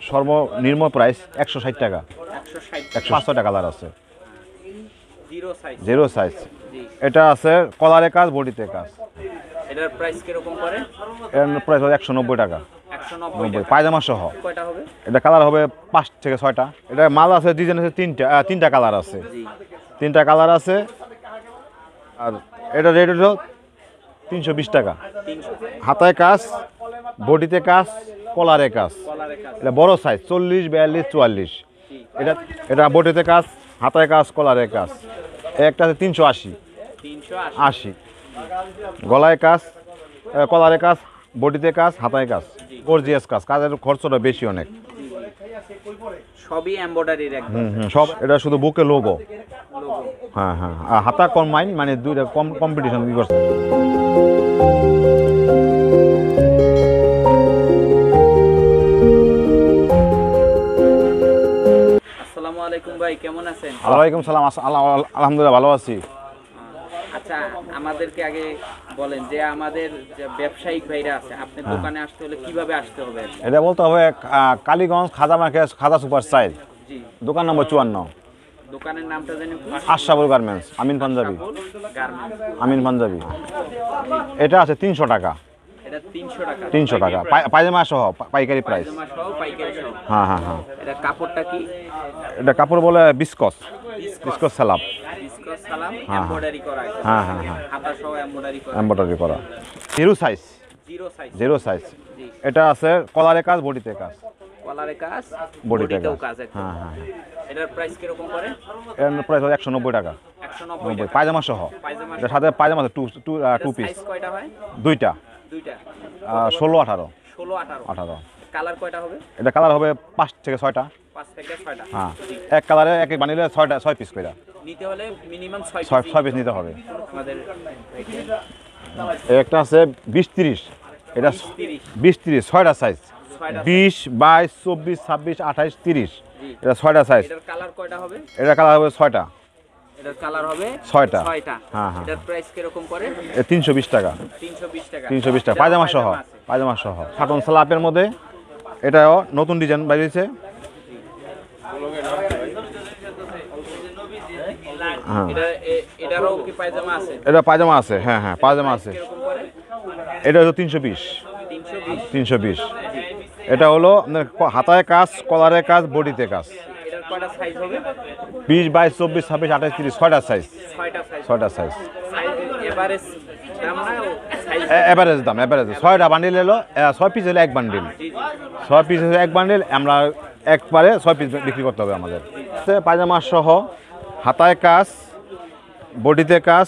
সর্বনিম্ন প্রাইস 160 টাকা। 105 টাকা কালার আছে, জিরো সাইজ। এটা আছে কলারে কাজ, বডিতে কাজ। এটার প্রাইস কিরকম করে? এর প্রাইস 190 টাকা। 190 পায়জামা সহ। কয়টা হবে? এটা কালার হবে 5 থেকে 6টা। এটা মাল আছে, ডিজাইন আছে তিনটা কালার আছে, তিনটা কালার আছে। আর এটা রেট হলো 320 টাকা। হাতায় কাজ, বডিতে কাজ, কলারে কাজ। এটা বড় সাইজ 40, 42, 44। এটা বডিতে কাজ, হাতায় কাজ, কলারে কাজ। একটা আছে 380। গলায় কাজ, কলারে কাজ, বডিতে কাজ, হাতায় কাজ, গর্জিয়াস কাজ। কাজের খরচটা বেশি অনেক। সবই এমব্রয়ডারির একদম। সব। এটা শুধু বুকে লোগো। হ্যাঁ হ্যাঁ, হাতা কম্বাইন, মানে দুইটা কম্পিটিশন করছে। আসসালামু আলাইকুম ভাই, কেমন আছেন? ওয়ালাইকুম সালাম, আলহামদুলিল্লাহ ভালো আছি। আচ্ছা, আমাদেরকে আগে বলেন যে আমাদের যে ব্যবসায়িক ভাইরা আছে, আপনার দোকানে আসতে হলে কিভাবে আসতে হবে? এটা বলতে হবে Kaliganj Khaja market, Khaja super side, দোকান নম্বর 54। দোকানের নামটা জানি? আশরাফুল গার্মেন্টস, আমিন পাঞ্জাবি। আমিন পাঞ্জাবি। এটা আছে 300 টাকা। এটা 300 টাকা। 300 টাকা পায়জামা সহ, পাইকারি প্রাইস। পায়জামা সহ, পাইকারি সহ। হ্যাঁ হ্যাঁ হ্যাঁ। এটা কাপড়টা কি? এটা কাপড় বলে বিস্কস সালাম। বিস্কস সালাম এমব্রয়ডারি করা আছে। হ্যাঁ হ্যাঁ হ্যাঁ, হাতা সহ এমব্রয়ডারি করা। Zero size. Zero size. এটা আছে কলারে কাজ, বডিতে কাজ। কলারে কাজ, বডিতে কাজ। হ্যাঁ হ্যাঁ। এটার প্রাইস কিরকম করে? এর প্রাইস 190 টাকা। 190 টাকা পায়জামা সহ। এর সাথে পায়জামা টু পিস। সাইজ কয়টা হয়? দুইটা। 16, 18। 16, 18। কালার কয়টা হবে? এটা কালার হবে 5 থেকে 6টা। 5 থেকে 6টা। হ্যাঁ, এক কালারে এক বানিলে 6 পিস করে নিতে হলে মিনিমাম 6 পিস নিতে হবে। আমাদের একটা আছে 20, 30। এটা 20, 30 6টা সাইজ। 20, 22, 24, 26, 28, 30। এটা 6টা সাইজ। এটার কালার কয়টা হবে? এটা কালার হবে 6টা। এটার কালার হবে 6টা। হ্যাঁ হ্যাঁ। এটার প্রাইস কিরকম করে? 320 টাকা। 320 টাকা। পায়জামা সহ। শাটন স্লাপের মধ্যে। এটাও নতুন ডিজাইন বাইরেছে। এটারও কি পায়জামা আছে? এটা পায়জামা আছে, হ্যাঁ হ্যাঁ, পায়জামা আছে। এটা হলো 320। এটা হলো আপনার হাতায় কাজ, কলারে কাজ, বডিতে কাজ। এটার কয়টা সাইজ হবে? 20, 22, 24, 26, 28, 30। 6টা সাইজ। 6টা সাইজ। এভারেজ দাম না? এভারেজ দাম। 6টা বান্ডিল এলো, 6 পিস হলো এক বান্ডিল। 6 পিস হলো এক বান্ডিল। আমরা একবারে 6 পিস বিক্রি করতে হবে আমাদের। পায়জামা সহ, হাতায় কাজ, বডিতে কাজ।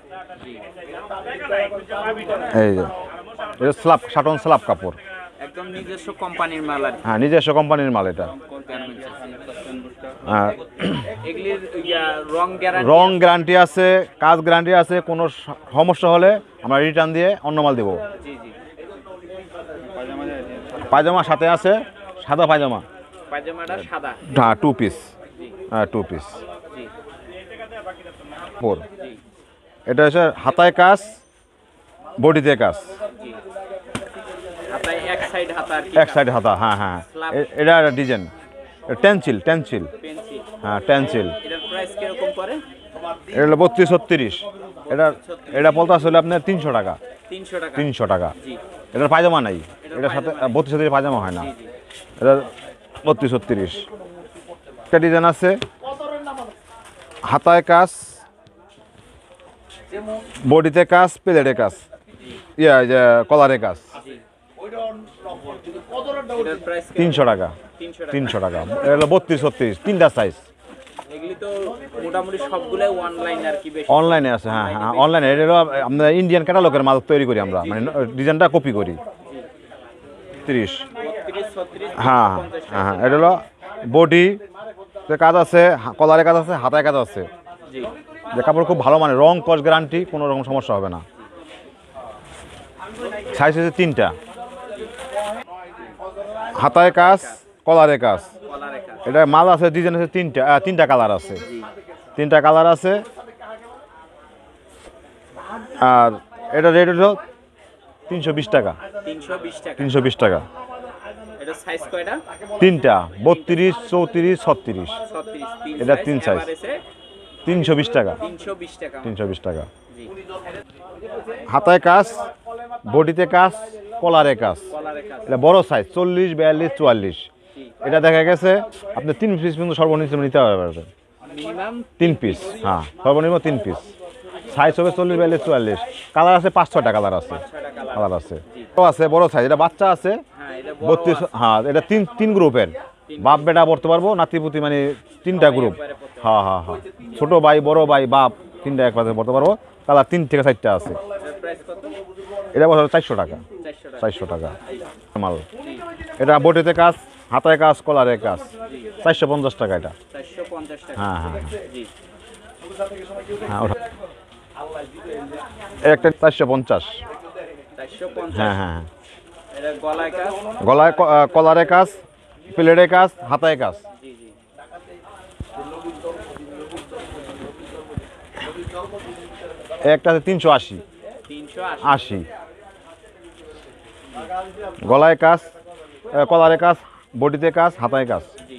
এই যে এটা স্ল্যাব, শাটন স্ল্যাব কাপড়। একদম নিজস্ব কোম্পানির মাল আর। হ্যাঁ, নিজস্ব কোম্পানির মাল এটা। রং গ্যারান্টি আছে, কাজ গ্যারান্টি আছে। কোনো সমস্যা হলে আমরা রিটার্ন দিয়ে অন্য মাল দেবো। পায়জামা সাথে আছে, সাদা পায়জামা। পায়জামাটা সাদা। হ্যাঁ, 2 পিস। হ্যাঁ, 2 পিস। এটা হচ্ছে হাতায় কাজ, বডিতে কাজ। এক সাইড হাতা। হ্যাঁ হ্যাঁ। এটা ডিজাইন টেনসিল। হ্যাঁ, টেনসিল। এটার প্রাইস কিরকম পড়ে? এটা হলো 32, 36। এটা বলতে আসলে আপনার 300 টাকা। 300 টাকা। এটার পায়জামা নাই। এটার সাথে 32, 36 পায়জামা হয় না। এটা 32, 36। একটা ডিজাইন আছে, হাতায় কাজ, বডিতে কাজ, প্লেটে কাজ, কলারে কাজ। 300 টাকা। 300 টাকা। এটা হলো 32, 36। 3টা সাইজ। এগুলি তো মোটামুটি সবগুলাই অনলাইন আর কি, বেশি অনলাইনে আছে। হ্যাঁ হ্যাঁ, অনলাইনে। এটা হলো আমরা ইন্ডিয়ান ক্যাটালগের মাল তৈরি করি আমরা, মানে ডিজাইনটা কপি করি। 30। হ্যাঁ হ্যাঁ, এটা হলো বডি কাজ আছে, কলারে কাজ আছে, হাতায় কাজ আছে। যে কাপড় খুব ভালো, মানে রং কস গ্যারান্টি, কোনো রকম সমস্যা হবে না। সাইজ হচ্ছে 3টা। হাতায় কাজ, কলারে কাজ। এটা মাল আছে, ডিজাইন আছে 3টা কালার আছে। 3টা কালার আছে। আর এটা রেট হলো 320 টাকা। 320 টাকা। এটা সাইজ কয়টা? তিনটা, 32, 34, 36। 36 এটা তিন সাইজ। 320 টাকা। 320 টাকা। 320 টাকা। জি। হাতায় কাজ, বডিতে কাজ, কলারে কাজ। কলারে কাজ। এটা বড় সাইজ 40, 42, 44। জি। এটা দেখা গেছে আপনি 3 পিস পর্যন্ত সর্বনিম্ন নিতে পারবেন। মিনিমাম 3 পিস, হ্যাঁ সর্বনিম্ন 3 পিস। সাইজ হবে 40, 42, 44। কালার আছে 5-6টা কালার আছে। 6টা কালার। কালার আছে। বড় আছে, বড় সাইজ। এটা বাচ্চা আছে হ্যাঁ এটা বড় 32, হ্যাঁ এটা তিন গ্রুপের। বাপ বেটা পড়তে পারবো, নাতিপুতি মানে 3টা গ্রুপ। হ্যাঁ হ্যাঁ হ্যাঁ, ছোট ভাই, বড় ভাই, বাপ 3টা একসাথে পড়তে পারবো। কালার 3 থেকে 4টা আছে। এটার প্রাইস কত? এটা বছর 400 টাকা। 400 টাকা মাল। এটা বডিতে কাজ, হাতায় কাজ, কলারে কাজ। 450 টাকা এটা। 450 টাকা। হ্যাঁ হ্যাঁ জি। হ্যাঁ ওটা একটা 450। 450। হ্যাঁ হ্যাঁ হ্যাঁ। এটা গলায় কাজ। গলায় কলারে কাজ, প্লেটে কাজ, হাতায় কাজ। জি জি। একটা আছে 380। 380। গলায় কাজ, কলারে কাজ, বডিতে কাজ, হাতায় কাজ। জি।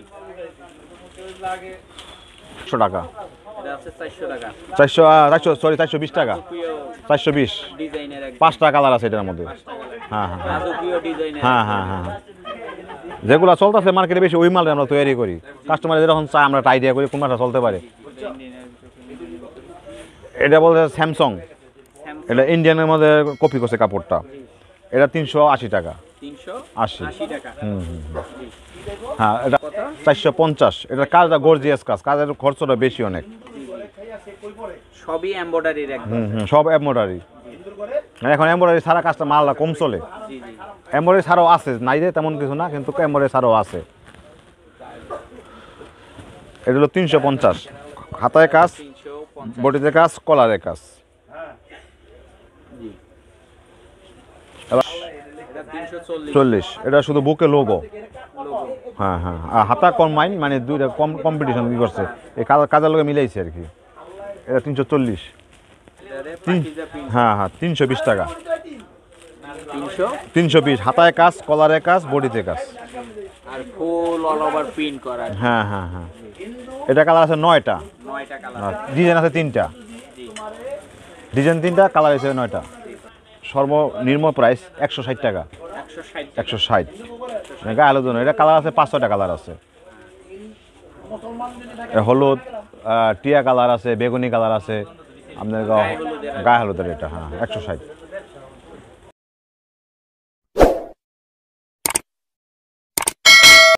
100 টাকা। এটা আছে 400 টাকা। 420 টাকা। রাজকীয় 420। ডিজাইনের এক 5টা কালার আছে এটার মধ্যে। হ্যাঁ হ্যাঁ রাজকীয় ডিজাইনের। হ্যাঁ হ্যাঁ হ্যাঁ হ্যাঁ। যেগুলো চলতেছে মার্কেটে বেশি, ওই মালটা আমরা তৈরি করি। কাস্টমার যখন চায় আমরা একটা আইডিয়া করি কোন মালটা চলতে পারে। এটা বলতে স্যামসং। এটা ইন্ডিয়ানের মধ্যে কপি করছে কাপড়টা। এটা 380 টাকা। 380 টাকা। জি। হ্যাঁ এটা 450। এটার কাজটা গর্জিয়াস কাজ, কাজের খরচটা বেশি অনেক। সবই এমব্রয়ডারির একদম। সব এমব্রয়ডারি। এখন এমব্রয়ডারি ছাড়া কাজটা মালটা কম চলে। জি জি। এমব্রয়ডারি ছাড়াও আছে, নাই যে তেমন কিছু না, কিন্তু এমব্রয়ডারি ছাড়াও আছে। এটা হলো 350। হাতায় কাজ, 350। বডিতে কাজ, কলারে কাজ। জি। এবার এটা 340। 40। এটা শুধু বুকে লোগো। লোগো। হ্যাঁ হ্যাঁ। আর হাতা কম্বাইন মানে দুইটা কম্পিটিশন কি করছে, এই কাজের লোকে মিলাইছে আর কি। এটা 340। এটারে পাকিজা প্রিন্ট। হ্যাঁ হ্যাঁ 320 টাকা। 300 320। হাতায় কাজ, কলারে কাজ, বডিতে কাজ। আর ফুল অল ওভার প্রিন্ট করা। হ্যাঁ হ্যাঁ হ্যাঁ। এটা কালার আছে 9টা। 9টা কালার। ডিজাইন আছে 3টা। জি। ডিজাইন 3টা, কালার আছে 9টা। সর্বনিম্ন প্রাইস 160 টাকা। 160 টাকা। 160। গায়ে হলুদ এটা কালার আছে 5-6টা কালার আছে। হলুদ, টিয়া কালার আছে, বেগুনি কালার আছে আপনার। গায়ে হলুদের এটা, হ্যাঁ 160।